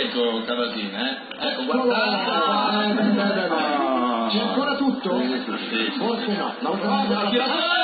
Ecco Cavatina, ecco guardate. C'è ancora tutto? Sì. Forse no.